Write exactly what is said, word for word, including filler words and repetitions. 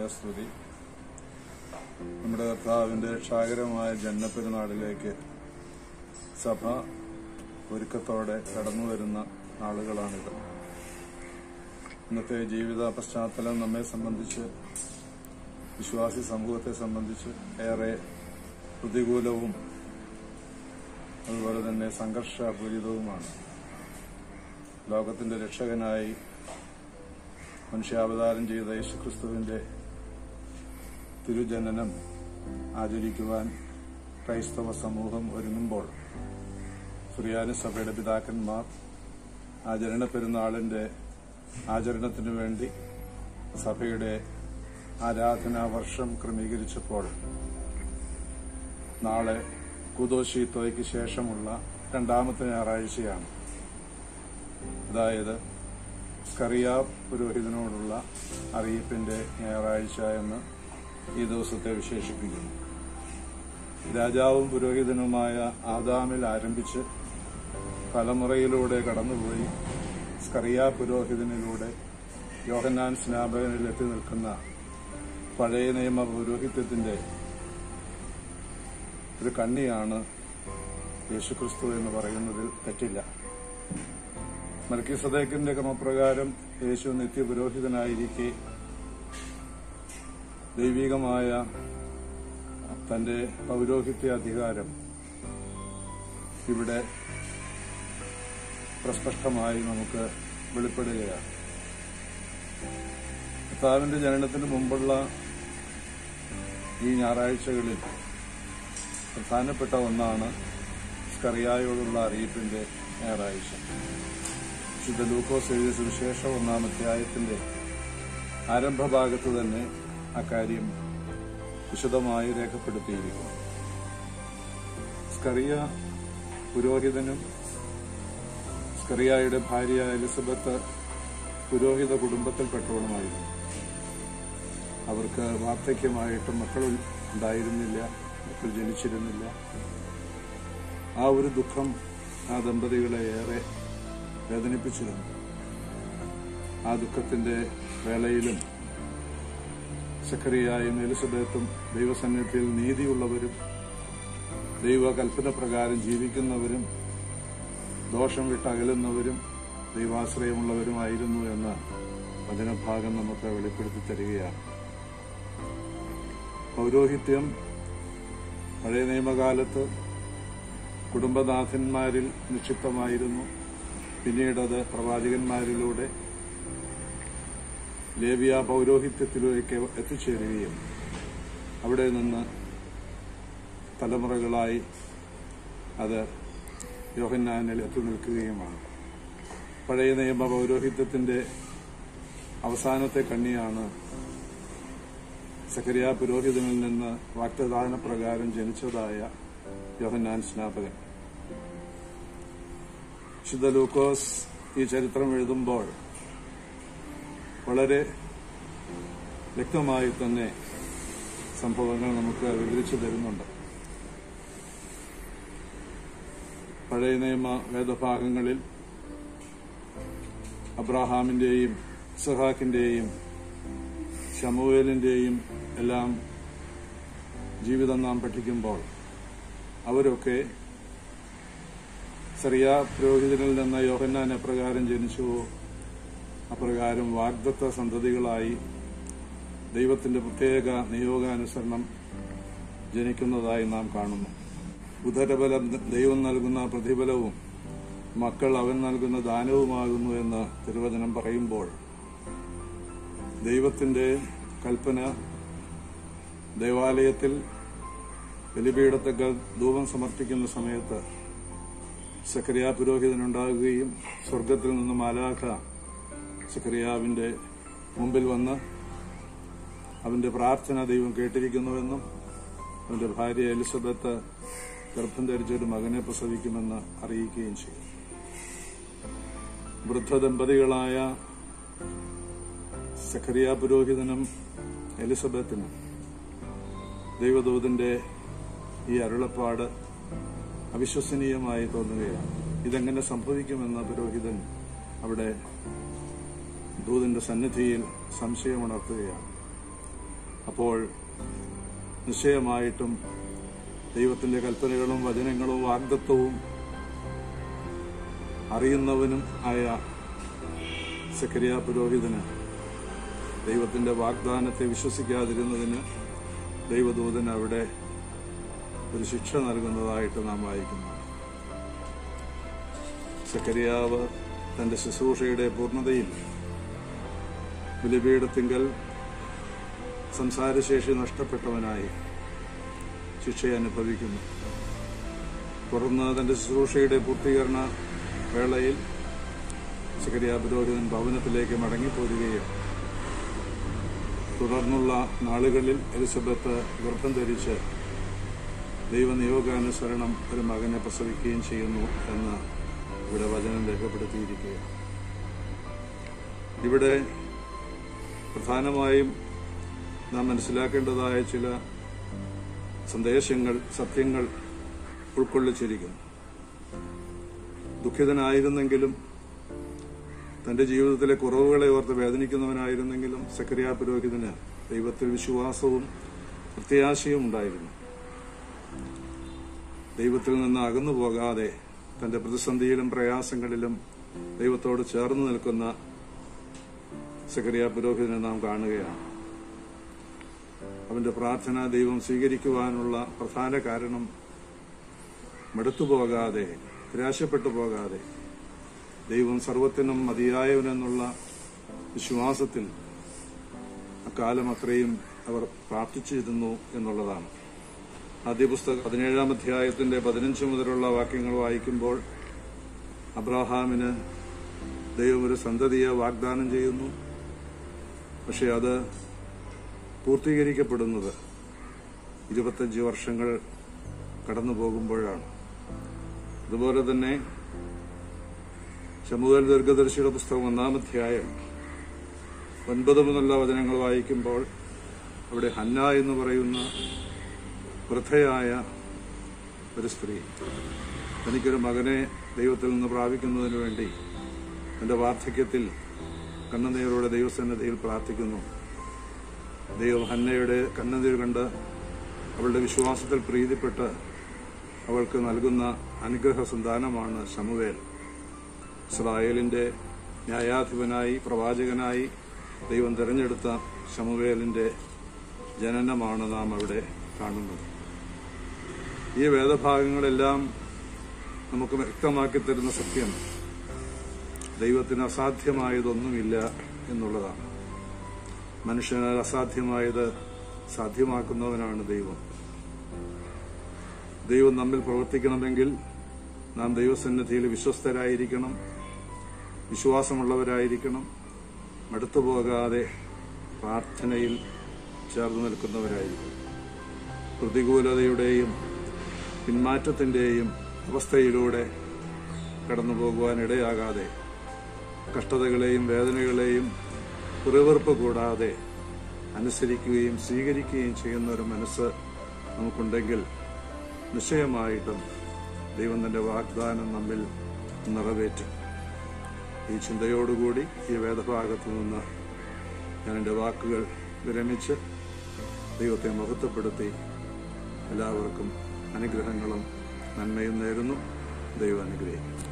സ്തുതി. നമ്മുടെ കർത്താവിന്റെ രക്ഷാകരമായ ജന്മപ്പെരുന്നാളിലേക്ക് സഭ ഒരുക്കത്തോടെ കടന്നു വരുന്ന നാളുകളാണിത്. ഇന്നത്തെ ജീവിത പശ്ചാത്തലം നമ്മെ സംബന്ധിച്ച്, വിശ്വാസി സമൂഹത്തെ സംബന്ധിച്ച് ഏറെ പ്രതികൂലവും അതുപോലെ തന്നെ സംഘർഷപൂരിതവുമാണ്. ലോകത്തിന്റെ രക്ഷകനായി മനുഷ്യാവതാരം ചെയ്ത യേശുക്രിസ്തുവിന്റെ തിരുജനനം ആചരിക്കുവാൻ ക്രൈസ്തവ സമൂഹം ഒരുങ്ങുമ്പോൾ സുറിയാനി സഭയുടെ പിതാക്കന്മാർ ആചരണ പെരുന്നാളിന്റെ ആചരണത്തിനു വേണ്ടി സഭയുടെ ആരാധനാ വർഷം ക്രമീകരിച്ചപ്പോൾ നാളെ കൂദോശീത്തോയ്ക്ക് ശേഷമുള്ള രണ്ടാമത്തെ ഞായറാഴ്ചയാണ്. അതായത് സ്കറിയ പുരോഹിതനോടുള്ള അറിയിപ്പിന്റെ ഞായറാഴ്ച എന്ന് ഈ ദിവസത്തെ വിശേഷിപ്പിക്കുന്നു. രാജാവും പുരോഹിതനുമായ ആദാമിൽ ആരംഭിച്ച് തലമുറയിലൂടെ കടന്നുപോയി സ്കറിയ പുരോഹിതനിലൂടെ യോഹന്നാൻ സ്നാപകനിൽ എത്തി നിൽക്കുന്ന പഴയ നിയമ പൗരോഹിത്യത്തിന്റെ ഒരു കണ്ണിയാണ് യേശുക്രിസ്തു എന്ന് പറയുന്നതിൽ തെറ്റില്ല. മൽക്കീസദേക്കിന്റെ ക്രമപ്രകാരം യേശു നിത്യപുരോഹിതനായിരിക്കെ ദൈവികമായ തന്റെ പൗരോഹിത്യ അധികാരം ഇവിടെ പ്രസ്പഷ്ടമായി നമുക്ക് വെളിപ്പെടുകയാണ്. കർത്താവിന്റെ ജനനത്തിന് മുമ്പുള്ള ഈ ഞായറാഴ്ചകളിൽ പ്രധാനപ്പെട്ട ഒന്നാണ് സ്കറിയായോടുള്ള അറിയിപ്പിന്റെ ഞായറാഴ്ച. വിശുദ്ധ ലൂക്കോസ് എഴുതിയ സുവിശേഷം ഒന്നാം അധ്യായത്തിന്റെ ആരംഭഭാഗത്ത് തന്നെ അക്കാര്യം വിശദമായി രേഖപ്പെടുത്തിയിരിക്കുന്നു. സ്കറിയ പുരോഹിതനും സ്കറിയായുടെ ഭാര്യ എലിസബത്ത് പുരോഹിത കുടുംബത്തിൽപ്പെട്ടവളുമായിരുന്നു. അവർക്ക് വാർദ്ധക്യമായിട്ട് മക്കൾ ഉണ്ടായിരുന്നില്ല, മക്കൾ ജനിച്ചിരുന്നില്ല. ആ ഒരു ദുഃഖം ആ ദമ്പതികളെ ഏറെ വേദനിപ്പിച്ചിരുന്നു. ആ ദുഃഖത്തിന്റെ വേളയിലും സക്കറിയായും എലിസബത്തും ദൈവസന്നിധിയിൽ നീതിയുള്ളവരും ദൈവകൽപ്പന പ്രകാരം ജീവിക്കുന്നവരും ദോഷം വിട്ടകലുന്നവരും ദൈവാശ്രയമുള്ളവരുമായിരുന്നു എന്ന വചനഭാഗം നമുക്ക് വെളിപ്പെടുത്തി തരികയാണ്. പൗരോഹിത്യം പഴയ നിയമകാലത്ത് കുടുംബനാഥന്മാരിൽ നിക്ഷിപ്തമായിരുന്നു. പിന്നീടത് പ്രവാചകന്മാരിലൂടെ ലേവ്യ പൗരോഹിത്യത്തിലേക്ക് എത്തിച്ചേരുകയും അവിടെ നിന്ന് തലമുറകളായി അത് യോഹന്നാനിൽ എത്തി നിൽക്കുകയുമാണ്. പഴയ നിയമ പൗരോഹിത്യത്തിന്റെ അവസാനത്തെ കണ്ണിയാണ് സക്കറിയ പുരോഹിതനിൽ നിന്ന് വാഗ്ദാന പ്രകാരം ജനിച്ചതായ യോഹന്നാൻ സ്നാപകൻ. വിശുദ്ധ ലൂക്കോസ് ഈ ചരിത്രം എഴുതുമ്പോൾ വളരെ വ്യക്തമായി തന്നെ സംഭവങ്ങൾ നമുക്ക് വിവരിച്ചു തരുന്നുണ്ട്. പഴയ നിയമ വേദഭാഗങ്ങളിൽ അബ്രാഹാമിന്റെയും ഇസ്ഹാക്കിന്റെയും ശമൂവേലിന്റെയും എല്ലാം ജീവിതം നാം പഠിക്കുമ്പോൾ അവരൊക്കെ സറിയ പുരോഹിതനിൽ നിന്ന് യോഹന്നാൻ എപ്രകാരം ജനിച്ചുവോ അപ്രകാരം വാഗ്ദത്ത സന്തതികളായി ദൈവത്തിന്റെ പ്രത്യേക നിയോഗാനുസരണം ജനിക്കുന്നതായി നാം കാണുന്നു. ഉദരബലം ദൈവം നൽകുന്ന പ്രതിഫലവും മക്കൾ അവൻ നൽകുന്ന ദാനവുമാകുന്നു എന്ന് തിരുവചനം പറയുമ്പോൾ ദൈവത്തിന്റെ കൽപ്പന ദേവാലയത്തിൽ ബലിപീഠത്തേക്കാൾ ധൂപം സമർപ്പിക്കുന്ന സമയത്ത് സക്കറിയ പുരോഹിതനുണ്ടാകുകയും സ്വർഗത്തിൽ നിന്ന് മാലാഖ സക്കറിയാവിന്റെ മുമ്പിൽ വന്ന് അവന്റെ പ്രാർത്ഥന ദൈവം കേട്ടിരിക്കുന്നുവെന്നും അവന്റെ ഭാര്യ എലിസബത്ത് ഗർഭം ധരിച്ചൊരു മകനെ പ്രസവിക്കുമെന്ന് അറിയിക്കുകയും ചെയ്തു. വൃദ്ധദമ്പതികളായ സക്കറിയ പുരോഹിതനും എലിസബത്തിനും ദൈവദൂതന്റെ ഈ അരുളപ്പാട് അവിശ്വസനീയമായി തോന്നുകയാണ്. ഇതെങ്ങനെ സംഭവിക്കുമെന്ന പുരോഹിതൻ അവിടെ ദൂതന്റെ സന്നിധിയിൽ സംശയമുണർത്തുകയാണ്. അപ്പോൾ നിശ്ചയമായിട്ടും ദൈവത്തിന്റെ കൽപ്പനകളും വചനങ്ങളും വാഗ്ദത്തവും അറിയുന്നവനും ആയ സെഖര്യാ പുരോഹിതന് ദൈവത്തിന്റെ വാഗ്ദാനത്തെ വിശ്വസിക്കാതിരുന്നതിന് ദൈവദൂതൻ അവിടെ ഒരു ശിക്ഷ നൽകുന്നതായിട്ട് നാം വായിക്കുന്നു. സെഖര്യാവ് തന്റെ ശുശ്രൂഷയുടെ പൂർണ്ണതയിൽ ബലിപീഠത്തിങ്കൽ സംസാരശേഷി നഷ്ടപ്പെട്ടവനായി ശിക്ഷ അനുഭവിക്കുന്നു. തുടർന്ന് തന്റെ ശുശ്രൂഷയുടെ പൂർത്തീകരണ വേളയിൽ സെഖര്യാ പുരോഹിതൻ ഭവനത്തിലേക്ക് മടങ്ങിപ്പോരുകയും തുടർന്നുള്ള നാളുകളിൽ എലിസബത്ത് ഗർഭം ധരിച്ച് ദൈവനിയോഗാനുസരണം ഒരു മകനെ പ്രസവിക്കുകയും ചെയ്യുന്നു എന്ന് ഇവിടെ വചനം രേഖപ്പെടുത്തിയിരിക്കുകയാണ്. ഇവിടെ പ്രധാനമായും നാം മനസ്സിലാക്കേണ്ടതായ ചില സന്ദേശങ്ങൾ, സത്യങ്ങൾ ഉൾക്കൊള്ളിച്ചിരിക്കുന്നു. ദുഃഖിതനായിരുന്നെങ്കിലും തന്റെ ജീവിതത്തിലെ കുറവുകളെ ഓർത്ത് വേദനിക്കുന്നവനായിരുന്നെങ്കിലും സെഖര്യാ പുരോഹിതന് ദൈവത്തിൽ വിശ്വാസവും പ്രത്യാശയും ഉണ്ടായിരുന്നു. ദൈവത്തിൽ നിന്ന് അകന്നു പോകാതെ തന്റെ പ്രതിസന്ധിയിലും പ്രയാസങ്ങളിലും ദൈവത്തോട് ചേർന്ന് നിൽക്കുന്ന സെഖര്യാ പുരോഹിതനെ നാം കാണുകയാണ്. അവന്റെ പ്രാർത്ഥന ദൈവം സ്വീകരിക്കുവാനുള്ള പ്രധാന കാരണം മടുത്തുപോകാതെ, നിരാശപ്പെട്ടു പോകാതെ ദൈവം സർവത്തിനും മതിയായവനെന്നുള്ള വിശ്വാസത്തിൽ അക്കാലം അത്രയും അവർ പ്രാർത്ഥിച്ചിരുന്നു എന്നുള്ളതാണ്. ആദ്യ പുസ്തകം പതിനേഴാം അധ്യായത്തിന്റെ പതിനഞ്ച് മുതലുള്ള വാക്യങ്ങൾ വായിക്കുമ്പോൾ അബ്രാഹാമിന് ദൈവം ഒരു സന്തതിയെ വാഗ്ദാനം ചെയ്യുന്നു. പക്ഷെ അത് പൂർത്തീകരിക്കപ്പെടുന്നത് ഇരുപത്തഞ്ച് വർഷങ്ങൾ കടന്നു പോകുമ്പോഴാണ്. അതുപോലെ തന്നെ ശമൂവേൽ ദീർഘദർശിയുടെ പുസ്തകം ഒന്നാം അധ്യായം ഒൻപത് മുതലുള്ള വചനങ്ങൾ വായിക്കുമ്പോൾ അവിടെ ഹന്ന എന്ന് പറയുന്ന വൃദ്ധയായ ഒരു സ്ത്രീ തനിക്കൊരു മകനെ ദൈവത്തിൽ നിന്ന് പ്രാപിക്കുന്നതിന് വേണ്ടി തന്റെ വാർദ്ധക്യത്തിൽ കണ്ണുനീരോടെ ദൈവസന്നിധിയിൽ പ്രാർത്ഥിക്കുന്നു. ദൈവം ഹന്നയുടെ കണ്ണുനീർ കണ്ട് അവളുടെ വിശ്വാസത്തിൽ പ്രീതിപ്പെട്ട് അവൾക്ക് നൽകുന്ന അനുഗ്രഹ സന്താനമാണ് ശമൂവേൽ. ഇസ്രായേലിന്റെ ന്യായാധിപനായി, പ്രവാചകനായി ദൈവം തെരഞ്ഞെടുത്ത ശമൂവേലിന്റെ ജനനമാണ് നാം അവിടെ കാണുന്നത്. ഈ വേദഭാഗങ്ങളെല്ലാം നമുക്ക് വ്യക്തമാക്കി തരുന്ന സത്യം ദൈവത്തിന് അസാധ്യമായതൊന്നുമില്ല എന്നുള്ളതാണ്. മനുഷ്യനാൽ അസാധ്യമായത് സാധ്യമാക്കുന്നവനാണ് ദൈവം. ദൈവം നമ്മിൽ പ്രവർത്തിക്കണമെങ്കിൽ നാം ദൈവസന്നിധിയിൽ വിശ്വസ്തരായിരിക്കണം, വിശ്വാസമുള്ളവരായിരിക്കണം, മടുത്തുപോകാതെ പ്രാർത്ഥനയിൽ ചേർന്ന് നിൽക്കുന്നവരായിരിക്കും. പ്രതികൂലതയുടെയും പിന്മാറ്റത്തിന്റെയും അവസ്ഥയിലൂടെ കടന്നു പോകുവാൻ ഇടയാകാതെ, കഷ്ടതകളെയും വേദനകളെയും പിറുവിറുപ്പ് കൂടാതെ അനുസരിക്കുകയും സ്വീകരിക്കുകയും ചെയ്യുന്ന ഒരു മനസ്സ് നമുക്കുണ്ടെങ്കിൽ നിശ്ചയമായിട്ടും ദൈവം തന്റെ വാഗ്ദാനം നമ്മിൽ നിറവേറ്റും. ഈ ചിന്തയോടുകൂടി ഈ വേദഭാഗത്തു നിന്ന് ഞാൻ എൻ്റെ വാക്കുകൾ വിരമിച്ച് ദൈവത്തെ മഹത്വപ്പെടുത്തി എല്ലാവർക്കും അനുഗ്രഹങ്ങളും നന്മയും നേരുന്നു. ദൈവം അനുഗ്രഹിക്കും.